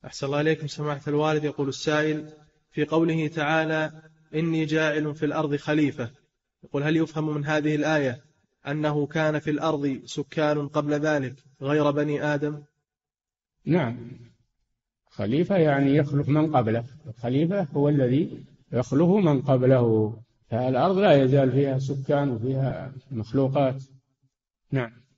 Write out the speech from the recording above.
أحسن الله إليكم سماحة الوالد. يقول السائل: في قوله تعالى إني جاعل في الأرض خليفة، يقول هل يفهم من هذه الآية أنه كان في الأرض سكان قبل ذلك غير بني آدم؟ نعم، خليفة يعني يخلف من قبله، الخليفة هو الذي يخلف من قبله، فالأرض لا يزال فيها سكان وفيها مخلوقات. نعم.